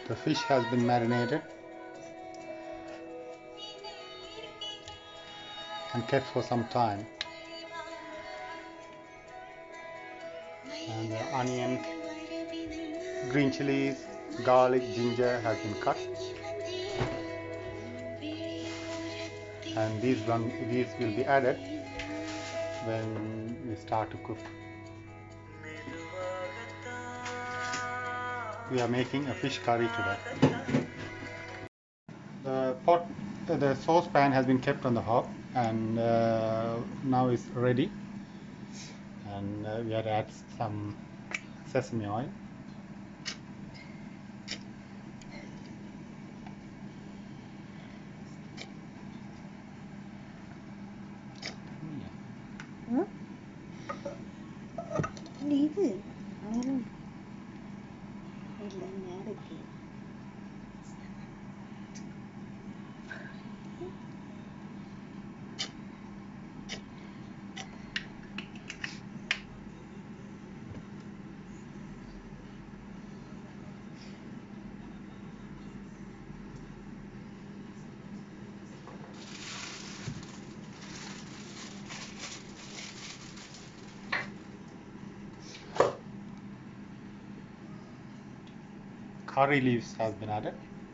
The fish has been marinated and kept for some time. And the onions, green chilies, garlic, ginger has been cut. And these will be added when we start to cook. We are making a fish curry today. The saucepan has been kept on the hob, and now it's ready. And we have to add some sesame oil. Curry leaves has been added.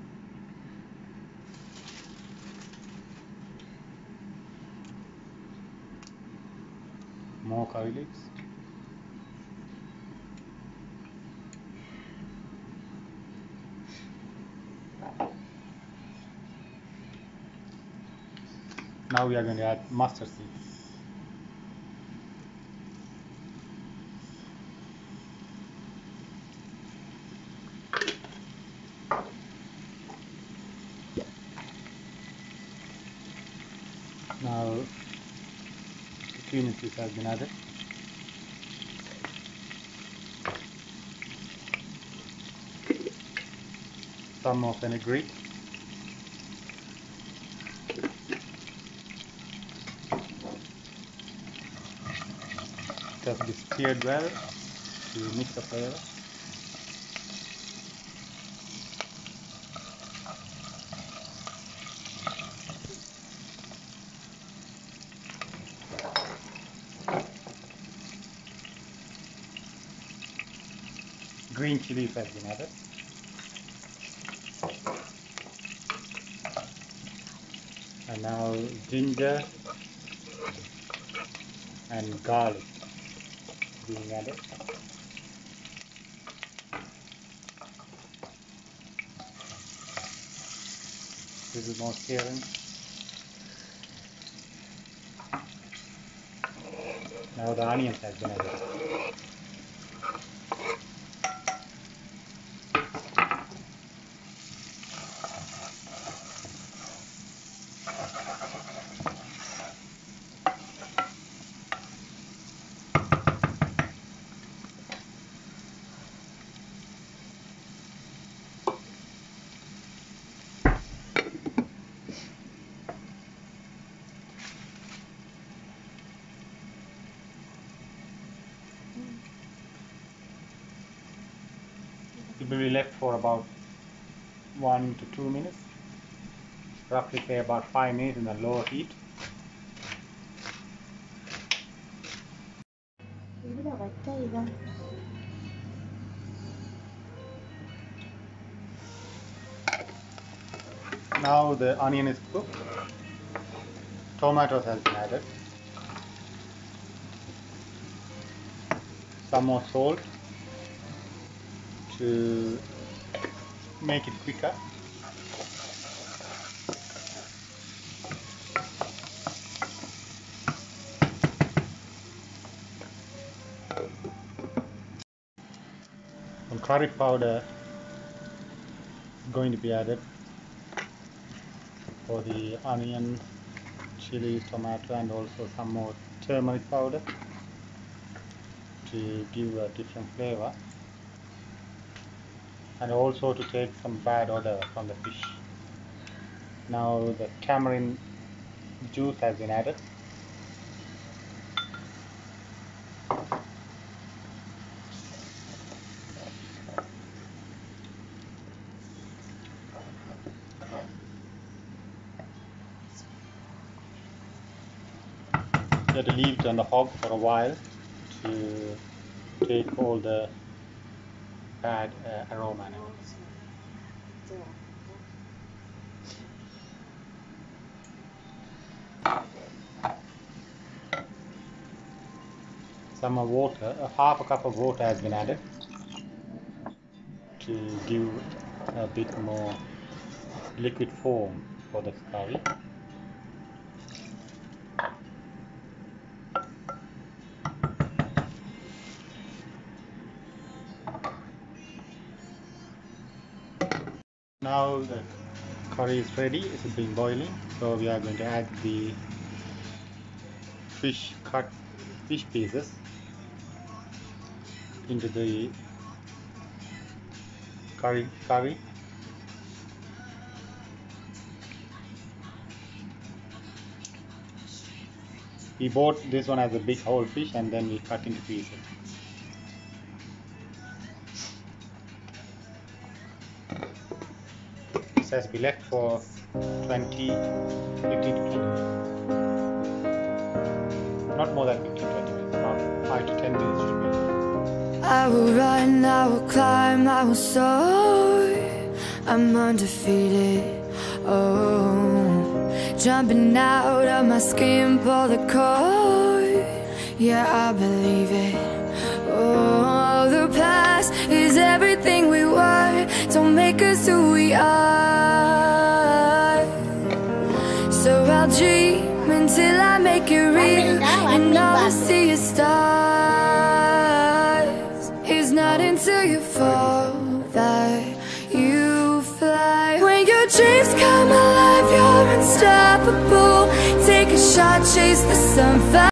More curry leaves. Now we are going to add mustard seeds. Now the cumin seeds has been added. Some more fenugreek. It has to be stirred well to mix the flavor. Green chilies has been added. And now ginger and garlic being added. This is more stirring. Now the onions has been added. It will be left for about 1 to 2 minutes, roughly say about 5 minutes in a low heat. Now the onion is cooked. Tomatoes has been added. Some more salt to make it quicker. Some curry powder is going to be added for the onion, chili, tomato, and also some more turmeric powder to give a different flavor, and also to take some bad odor from the fish. Now the tamarind juice has been added. You have to leave it on the hob for a while to take all the bad aroma and everything. Some water, half a cup of water has been added to give a bit more liquid form for the curry. Now the curry is ready, it's been boiling, so we are going to add the cut fish pieces into the curry. We bought this one as a big whole fish and then we cut into pieces. This has to be left for 15 to 20 minutes. Not more than 15 to 20 minutes, about 5 to 10 minutes should be. I will run, I will climb, I will soar. I'm undefeated, oh. Jumping out of my skin, pull the cord. Yeah, I believe it. Oh, the past is everything we were. Don't make us who we are. So I'll dream until I make it real, and all I see is stars. It's not until you fall that you fly. When your dreams come alive, you're unstoppable. Take a shot, chase the sun.